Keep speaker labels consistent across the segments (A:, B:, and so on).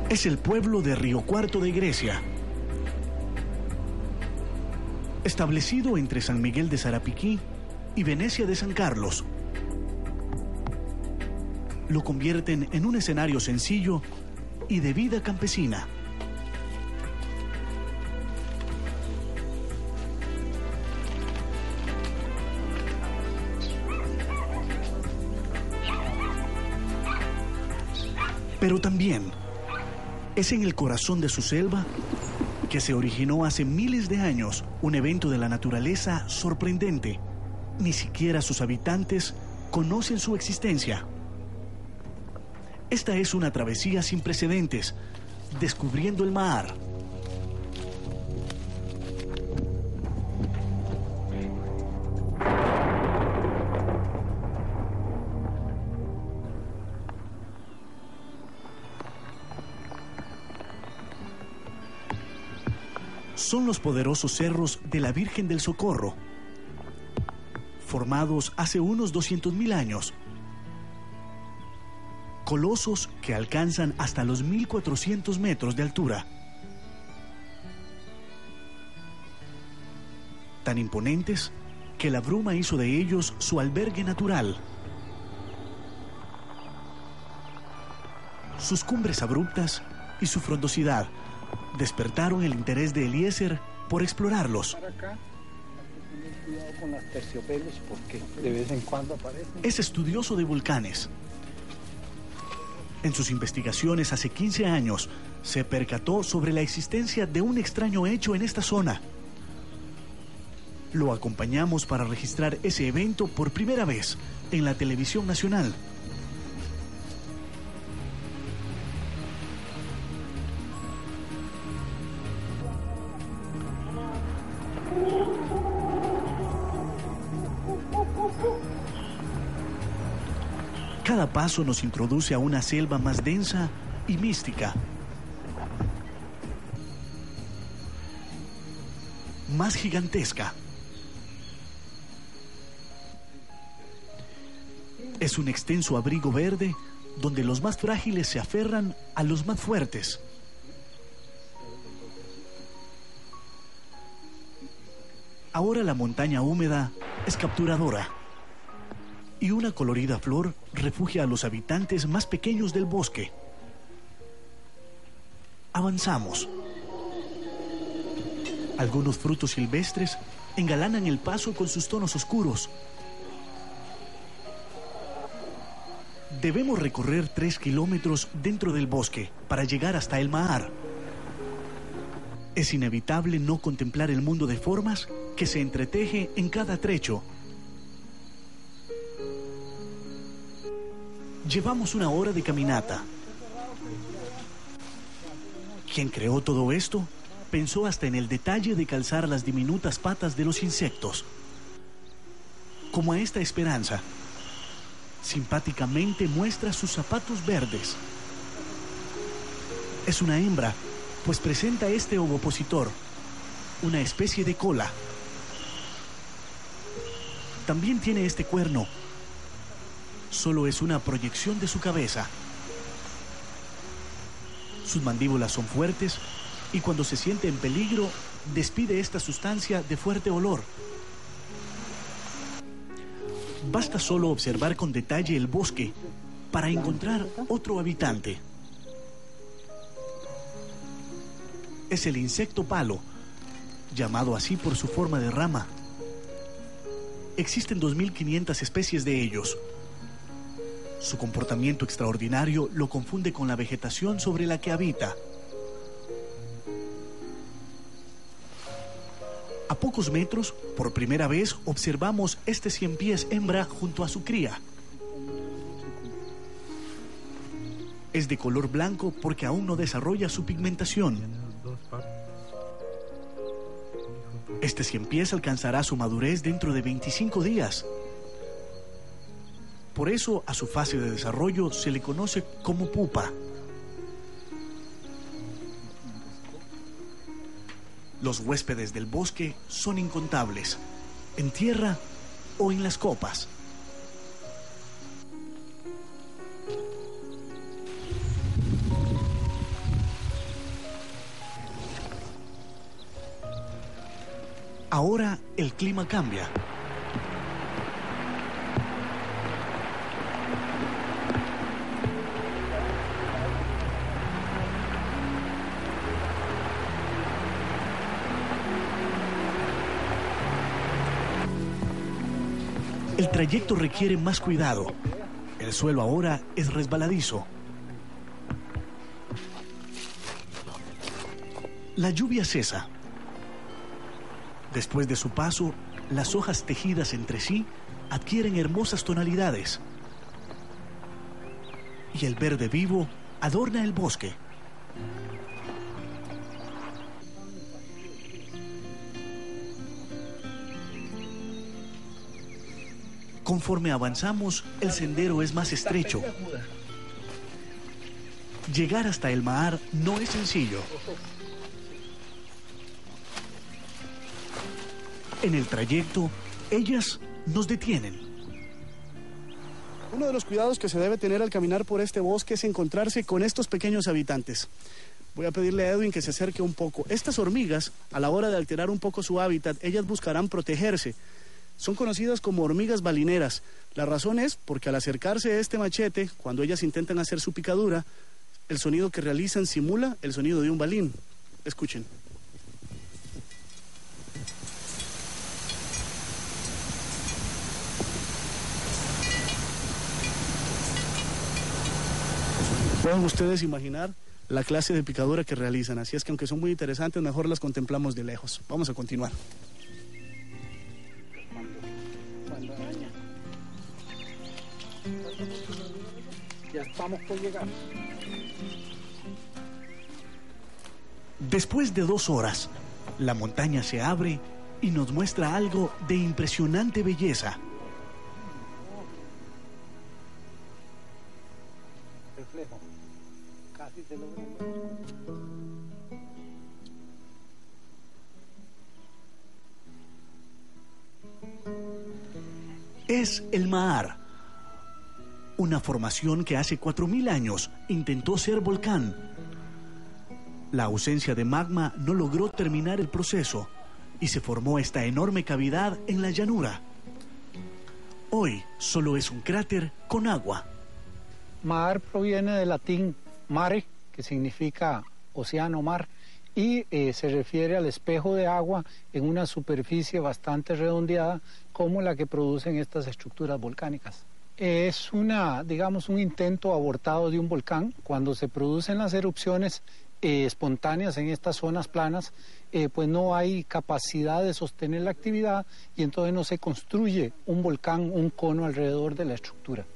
A: Es el pueblo de Río Cuarto de Grecia. Establecido entre San Miguel de Sarapiquí y Venecia de San Carlos. Lo convierten en un escenario sencillo y de vida campesina. Pero también es en el corazón de su selva que se originó hace miles de años un evento de la naturaleza sorprendente. Ni siquiera sus habitantes conocen su existencia. Esta es una travesía sin precedentes, descubriendo el mar. Son los poderosos cerros de la Virgen del Socorro, formados hace unos 200.000 años. Colosos que alcanzan hasta los 1.400 metros de altura. Tan imponentes que la bruma hizo de ellos su albergue natural. Sus cumbres abruptas y su frondosidad despertaron el interés de Eliezer por explorarlos.
B: Cuidado con las terciopelos porque de vez en cuando aparecen.
A: Es estudioso de volcanes. En sus investigaciones hace 15 años se percató sobre la existencia de un extraño hecho en esta zona. Lo acompañamos para registrar ese evento por primera vez en la televisión nacional. Cada paso nos introduce a una selva más densa y mística. Más gigantesca. Es un extenso abrigo verde donde los más frágiles se aferran a los más fuertes. Ahora la montaña húmeda es capturadora y una colorida flor refugia a los habitantes más pequeños del bosque. Avanzamos. Algunos frutos silvestres engalanan el paso con sus tonos oscuros. Debemos recorrer 3 kilómetros dentro del bosque para llegar hasta el Mahar. Es inevitable no contemplar el mundo de formas que se entreteje en cada trecho. Llevamos 1 hora de caminata. ¿Quién creó todo esto? Pensó hasta en el detalle de calzar las diminutas patas de los insectos. Como a esta esperanza, simpáticamente muestra sus zapatos verdes. Es una hembra, pues presenta este ovopositor, una especie de cola. También tiene este cuerno. Solo es una proyección de su cabeza. Sus mandíbulas son fuertes y cuando se siente en peligro, despide esta sustancia de fuerte olor. Basta solo observar con detalle el bosque para encontrar otro habitante. Es el insecto palo, llamado así por su forma de rama. Existen 2.500 especies de ellos. Su comportamiento extraordinario lo confunde con la vegetación sobre la que habita. A pocos metros, por primera vez, observamos este 100 pies hembra junto a su cría. Es de color blanco porque aún no desarrolla su pigmentación. Este 100 pies alcanzará su madurez dentro de 25 días. Por eso, a su fase de desarrollo se le conoce como pupa. Los huéspedes del bosque son incontables, en tierra o en las copas. Ahora el clima cambia. El trayecto requiere más cuidado. El suelo ahora es resbaladizo. La lluvia cesa. Después de su paso, las hojas tejidas entre sí adquieren hermosas tonalidades. Y el verde vivo adorna el bosque. Conforme avanzamos, el sendero es más estrecho. Llegar hasta el Mahar no es sencillo. En el trayecto, ellas nos detienen.
C: Uno de los cuidados que se debe tener al caminar por este bosque es encontrarse con estos pequeños habitantes. Voy a pedirle a Edwin que se acerque un poco. Estas hormigas, a la hora de alterar un poco su hábitat, ellas buscarán protegerse. Son conocidas como hormigas balineras. La razón es porque al acercarse a este machete, cuando ellas intentan hacer su picadura, el sonido que realizan simula el sonido de un balín. Escuchen. Pueden ustedes imaginar la clase de picadura que realizan, así es que aunque son muy interesantes, mejor las contemplamos de lejos. Vamos a continuar.
B: Cuando araña. Ya estamos por llegar.
A: Después de 2 horas, la montaña se abre y nos muestra algo de impresionante belleza.
B: Reflejo. Casi se logra.
A: Es el Mahar, una formación que hace 4000 años intentó ser volcán. La ausencia de magma no logró terminar el proceso y se formó esta enorme cavidad en la llanura. Hoy solo es un cráter con agua.
B: Mahar proviene del latín mare, que significa océano, mar, y se refiere al espejo de agua en una superficie bastante redondeada como la que producen estas estructuras volcánicas. Es digamos, un intento abortado de un volcán. Cuando se producen las erupciones espontáneas en estas zonas planas, pues no hay capacidad de sostener la actividad y entonces no se construye un volcán, un cono alrededor de la estructura.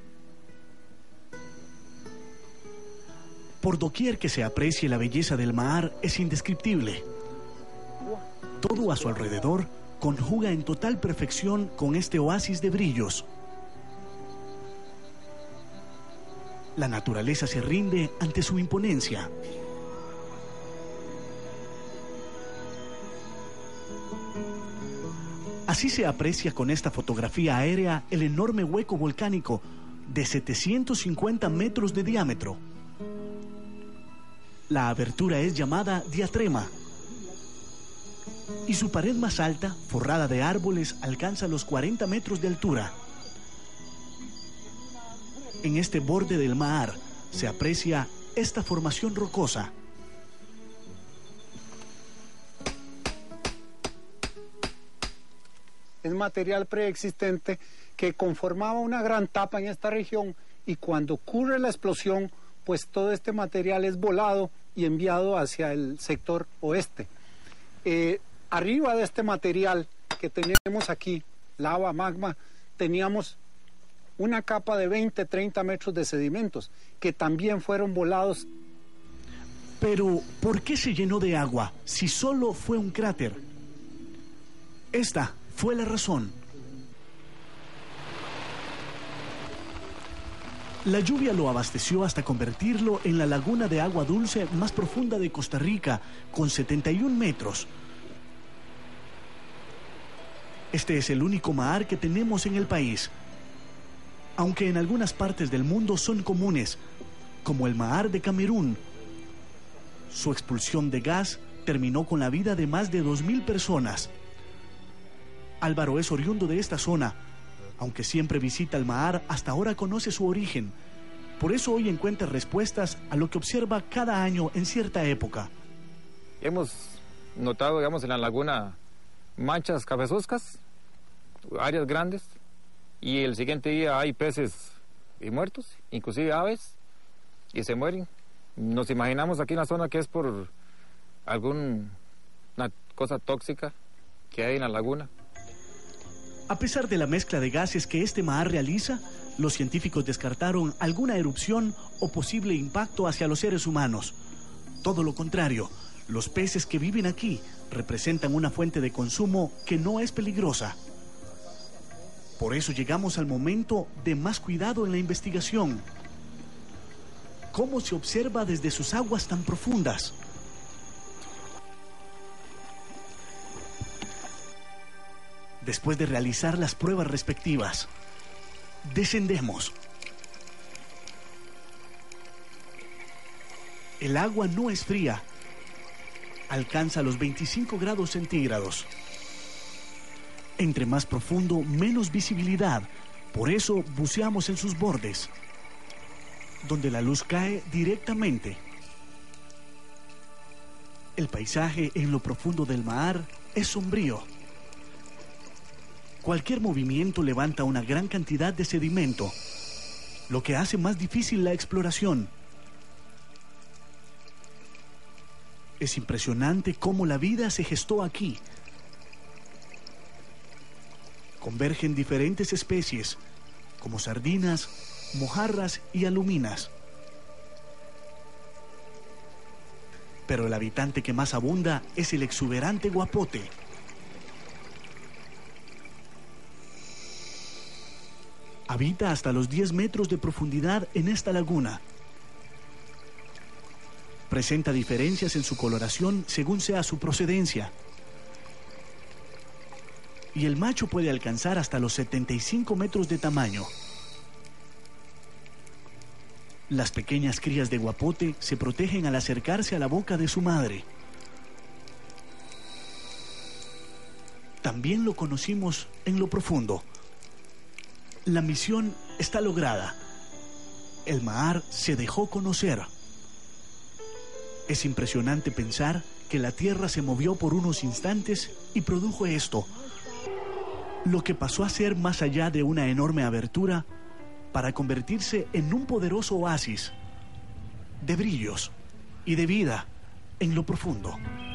A: Por doquier que se aprecie la belleza del Mahar es indescriptible. Todo a su alrededor conjuga en total perfección con este oasis de brillos. La naturaleza se rinde ante su imponencia. Así se aprecia con esta fotografía aérea el enorme hueco volcánico de 750 metros de diámetro. La abertura es llamada diatrema y su pared más alta, forrada de árboles, alcanza los 40 metros de altura. En este borde del Mahar se aprecia esta formación rocosa.
B: Es material preexistente que conformaba una gran tapa en esta región y cuando ocurre la explosión, pues todo este material es volado y enviado hacia el sector oeste. Arriba de este material que tenemos aquí, lava, magma, teníamos una capa de 20-30 metros de sedimentos que también fueron volados.
A: Pero, ¿por qué se llenó de agua si solo fue un cráter? Esta fue la razón. La lluvia lo abasteció hasta convertirlo en la laguna de agua dulce más profunda de Costa Rica, con 71 metros. Este es el único Mahar que tenemos en el país, aunque en algunas partes del mundo son comunes, como el Mahar de Camerún. Su expulsión de gas terminó con la vida de más de 2000 personas. Álvaro es oriundo de esta zona. Aunque siempre visita el Mar, hasta ahora conoce su origen. Por eso hoy encuentra respuestas a lo que observa cada año en cierta época.
D: Hemos notado, digamos, en la laguna manchas cafezoscas, áreas grandes, y el siguiente día hay peces muertos, inclusive aves, y se mueren. Nos imaginamos aquí en la zona que es por alguna cosa tóxica que hay en la laguna.
A: A pesar de la mezcla de gases que este mar realiza, los científicos descartaron alguna erupción o posible impacto hacia los seres humanos. Todo lo contrario, los peces que viven aquí representan una fuente de consumo que no es peligrosa. Por eso llegamos al momento de más cuidado en la investigación. ¿Cómo se observa desde sus aguas tan profundas? Después de realizar las pruebas respectivas, descendemos. El agua no es fría. Alcanza los 25 grados centígrados. Entre más profundo, menos visibilidad. Por eso buceamos en sus bordes, donde la luz cae directamente. El paisaje en lo profundo del mar es sombrío. Cualquier movimiento levanta una gran cantidad de sedimento, lo que hace más difícil la exploración. Es impresionante cómo la vida se gestó aquí. Convergen diferentes especies, como sardinas, mojarras y aluminas. Pero el habitante que más abunda es el exuberante guapote. Habita hasta los 10 metros de profundidad en esta laguna. Presenta diferencias en su coloración según sea su procedencia. Y el macho puede alcanzar hasta los 75 metros de tamaño. Las pequeñas crías de guapote se protegen al acercarse a la boca de su madre. También lo conocimos en lo profundo. La misión está lograda. El mar se dejó conocer. Es impresionante pensar que la Tierra se movió por unos instantes y produjo esto, lo que pasó a ser más allá de una enorme abertura para convertirse en un poderoso oasis de brillos y de vida en lo profundo.